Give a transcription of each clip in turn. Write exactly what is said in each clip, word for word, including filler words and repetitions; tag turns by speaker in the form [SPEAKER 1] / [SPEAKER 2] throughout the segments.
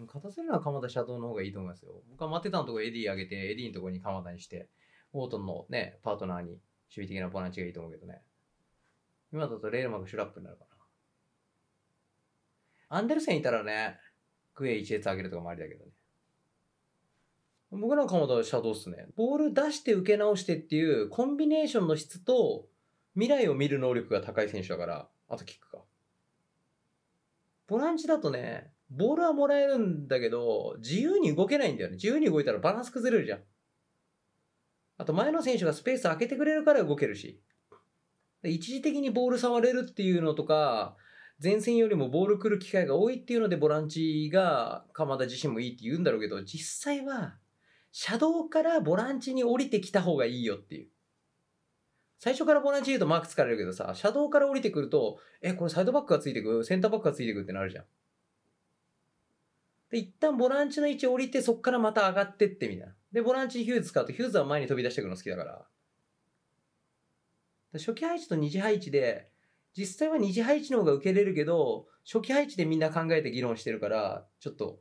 [SPEAKER 1] 勝たせるのは鎌田シャドウの方がいいと思いますよ。僕はマテタのところエディ上げて、エディのところに鎌田にして、ウォートンのね、パートナーに守備的なボランチがいいと思うけどね。今だとレールマがシュラップになるかな。アンデルセンいたらね、グエイ一列上げるとかもありだけどね。僕らの鎌田はシャドウっすね。ボール出して受け直してっていうコンビネーションの質と未来を見る能力が高い選手だから、あとキックか。ボランチだとね、ボールはもらえるんだけど、自由に動けないんだよね。自由に動いたらバランス崩れるじゃん。あと前の選手がスペース空けてくれるから動けるし。一時的にボール触れるっていうのとか、前線よりもボール来る機会が多いっていうのでボランチが鎌田自身もいいって言うんだろうけど、実際はシャドウからボランチに降りてきた方がいいよっていう。最初からボランチ言うとマーク疲れるけどさ、シャドウから降りてくると、え、これサイドバックがついてくる、センターバックがついてくるってなるじゃん。で、一旦ボランチの位置降りて、そっからまた上がってってみたいな。で、ボランチにヒューズ使うと、ヒューズは前に飛び出してくるの好きだから。初期配置と二次配置で、実際は二次配置の方が受けれるけど、初期配置でみんな考えて議論してるから、ちょっと、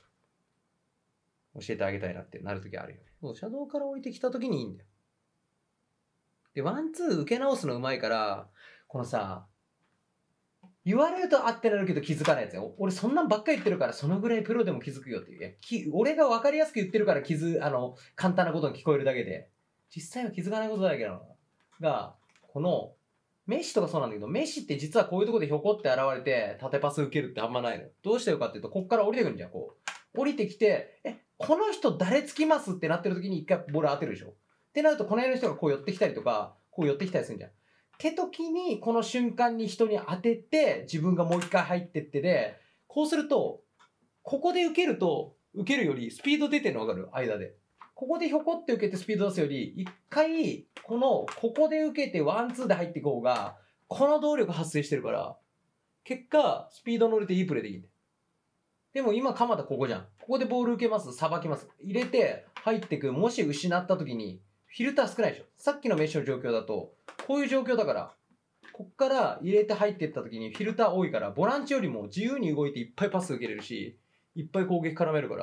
[SPEAKER 1] 教えてあげたいなってなるときあるよね。そう、シャドウから降りてきたときにいいんだよ。で、ワンツー受け直すのうまいから、このさ、言われるとあってなるけど気づかないやつよ。俺そんなんばっかり言ってるからそのぐらいプロでも気づくよっていう。き俺が分かりやすく言ってるから気づ、あの、簡単なことに聞こえるだけで、実際は気づかないことだらけなのが、この、メッシとかそうなんだけど、メッシって実はこういうところでひょこって現れて縦パス受けるってあんまないのよ。どうしてるかっていうと、こっから降りてくるんじゃん、こう。降りてきて、え、この人誰つきますってなってる時に一回ボール当てるでしょ。ってなると、この辺の人がこう寄ってきたりとか、こう寄ってきたりするんじゃん。って時に、この瞬間に人に当てて、自分がもう一回入ってってで、こうすると、ここで受けると、受けるよりスピード出てるの分かる？間で。ここでひょこって受けてスピード出すより、一回、この、ここで受けてワンツーで入っていく方が、この動力発生してるから、結果、スピード乗れていいプレーできるんだよ。でも今、鎌田ここじゃん。ここでボール受けます、さばきます。入れて、入ってく。もし失った時に、フィルター少ないでしょ。さっきのメッシュの状況だと、こういう状況だから、こっから入れて入っていった時にフィルター多いから、ボランチよりも自由に動いていっぱいパス受けれるし、いっぱい攻撃絡めるから、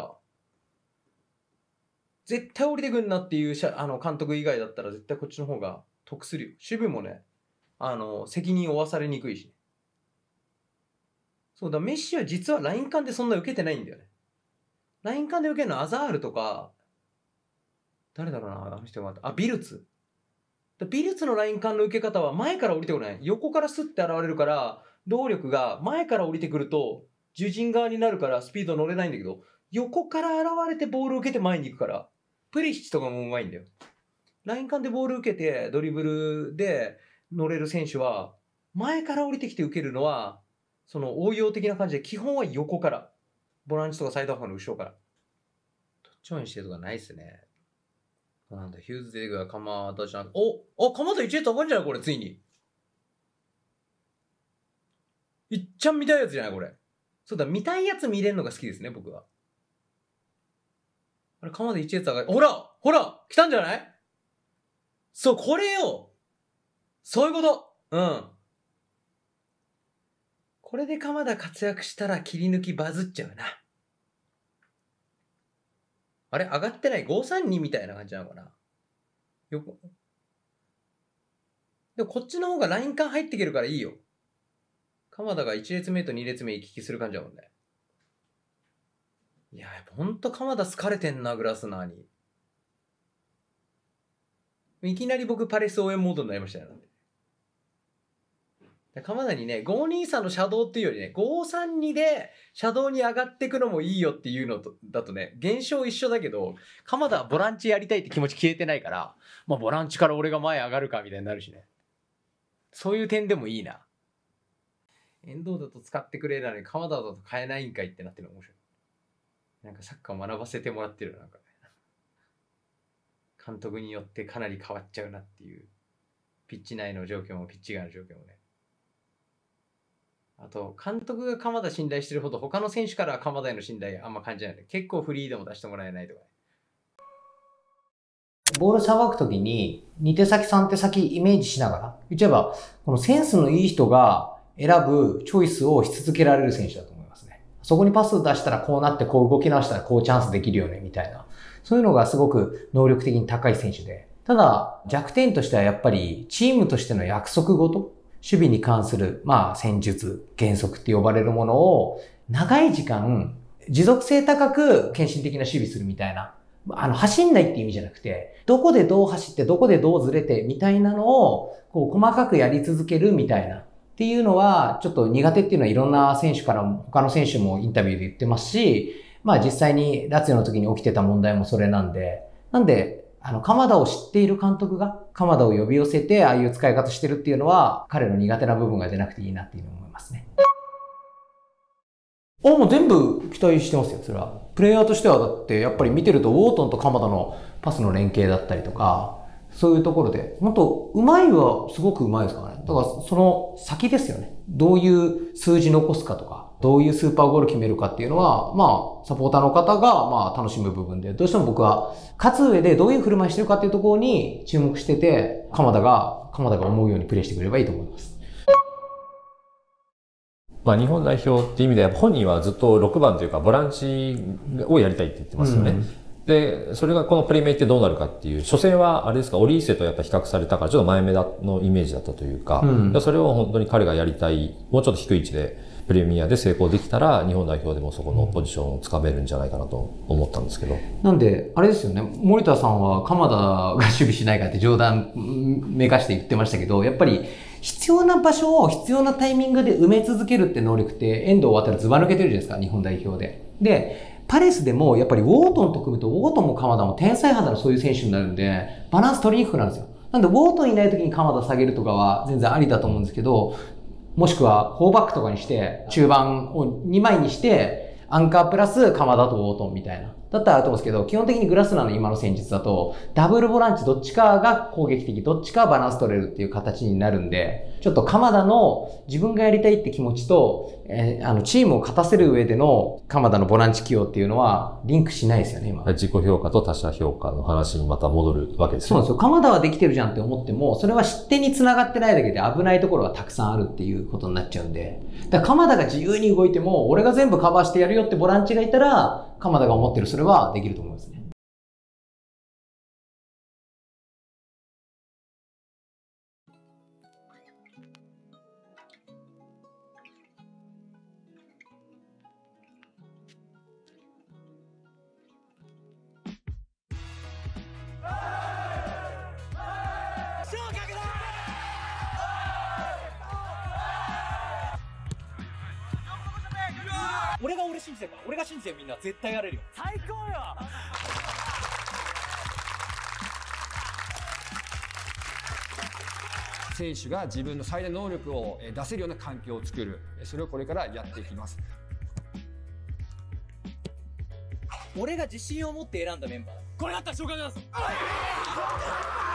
[SPEAKER 1] 絶対降りてくんなっていうあの監督以外だったら絶対こっちの方が得するよ。守備もね、あの、責任を負わされにくいし。そうだ、メッシは実はライン間でそんな受けてないんだよね。ライン間で受けるのはアザールとか、誰だろうな、あの人が。あ、ビルツ。ビルツのライン間の受け方は前から降りてこない。横からスッて現れるから、動力が前から降りてくると、自陣側になるからスピード乗れないんだけど、横から現れてボールを受けて前に行くから、プリシッチとかもうまいんだよ。ライン間でボール受けてドリブルで乗れる選手は、前から降りてきて受けるのは、その応用的な感じで、基本は横から。ボランチとかサイドハーフの後ろから。どっちもにしてるとかないっすね。なんだ、ヒューズ出てくる鎌田じゃん。おあ、鎌田いち列上がるんじゃないこれ、ついに。いっちゃん見たいやつじゃないこれ。そうだ、見たいやつ見れるのが好きですね、僕は。あれ、鎌田いち列上がる。ほらほら来たんじゃない？そう、これよ。そういうこと。うん。これで鎌田活躍したら切り抜きバズっちゃうな。あれ上がってない ?ごさんに みたいな感じなのかな。よく。でもこっちの方がライン間入ってけるからいいよ。鎌田がいち列目とに列目行き来する感じだもんね。いや、やっぱほんと鎌田好かれてんな、グラスナーに。いきなり僕パレス応援モードになりましたよ。鎌田にね、ごにさんのシャドウっていうよりね、ごさんにでシャドウに上がってくのもいいよっていうのとだとね、現象一緒だけど、鎌田はボランチやりたいって気持ち消えてないから、まあボランチから俺が前上がるかみたいになるしね。そういう点でもいいな。遠藤だと使ってくれるのに鎌田だと変えないんかいってなってるの面白い。なんかサッカーを学ばせてもらってるなんかね。監督によってかなり変わっちゃうなっていう。ピッチ内の状況もピッチ外の状況もね。あと、監督が鎌田信頼してるほど他の選手からは鎌田への信頼あんま感じないので、結構フリーでも出してもらえないとかね。ボールさばくときにに手先さん手先イメージしながら、言っちゃえば、このセンスのいい人が選ぶチョイスをし続けられる選手だと思いますね。 そこにパス出したらこうなってこう動き直したらこうチャンスできるよねみたいな。そういうのがすごく能力的に高い選手で。ただ弱点としてはやっぱりチームとしての約束事、守備に関するまあ戦術、原則って呼ばれるものを長い時間持続性高く献身的な守備するみたいな。あの走んないって意味じゃなくて、どこでどう走ってどこでどうずれてみたいなのをこう細かくやり続けるみたいな。っていうのは、ちょっと苦手っていうのはいろんな選手からも、他の選手もインタビューで言ってますし、まあ実際にラツィオの時に起きてた問題もそれなんで、なんで、あの、鎌田を知っている監督が鎌田を呼び寄せて、ああいう使い方してるっていうのは、彼の苦手な部分が出なくていいなっていうふうに思いますね。あ、もう全部期待してますよ、それは。プレイヤーとしてはだって、やっぱり見てると、ウォートンと鎌田のパスの連携だったりとか、そういうところで、本当うまいはすごくうまいですからね。だからその先ですよね。どういう数字残すかとか、どういうスーパーゴール決めるかっていうのは、まあ、サポーターの方がまあ楽しむ部分で、どうしても僕は勝つ上でどういう振る舞いしてるかっていうところに注目してて、鎌田が、鎌田が思うようにプレーしてくれればいいと思います。
[SPEAKER 2] まあ日本代表っていう意味では、本人はずっとろくばんというかボランチをやりたいって言ってますよね。うん、で、それがこのプレミアってどうなるかっていう、初戦はあれですか、オリーセとやっぱ比較されたからちょっと前目だのイメージだったというか、うん、それを本当に彼がやりたい、もうちょっと低い位置でプレミアで成功できたら、日本代表でもそこのポジションをつかめるんじゃないかなと思ったんですけど。
[SPEAKER 1] なんで、あれですよね、森田さんは鎌田が守備しないかって冗談めかして言ってましたけど、やっぱり必要な場所を必要なタイミングで埋め続けるって能力って遠藤航ずば抜けてるじゃないですか、日本代表で。で、パレスでもやっぱりウォートンと組むと、ウォートンも鎌田も天才肌のそういう選手になるんで、バランス取りにくくなるんですよ。なんでウォートンいない時に鎌田下げるとかは全然ありだと思うんですけど、もしくはフォーバックとかにして、中盤をにまいにして、アンカープラス鎌田とウォートンみたいな。だったらあると思うんですけど、基本的にグラスナーの今の戦術だと、ダブルボランチどっちかが攻撃的、どっちかバランス取れるっていう形になるんで、ちょっと鎌田の自分がやりたいって気持ちと、えー、あの、チームを勝たせる上での鎌田のボランチ起用っていうのは、リンクしないですよね、今。
[SPEAKER 2] 自己評価と他者評価の話にまた戻るわけですね。
[SPEAKER 1] そうなんですよ。鎌田はできてるじゃんって思っても、それは失点に繋がってないだけで危ないところがたくさんあるっていうことになっちゃうんで。だから鎌田が自由に動いても、俺が全部カバーしてやるよってボランチがいたら、鎌田が思ってるそれはできると思いますね。
[SPEAKER 3] 俺が俺信じてるから、俺が信じてるみんな絶対やれるよ。最高よ。
[SPEAKER 4] 選手が自分の最大能力を出せるような環境を作る、それをこれからやっていきます。
[SPEAKER 3] 俺が自信を持って選んだメンバー、これだったら紹介だぞ。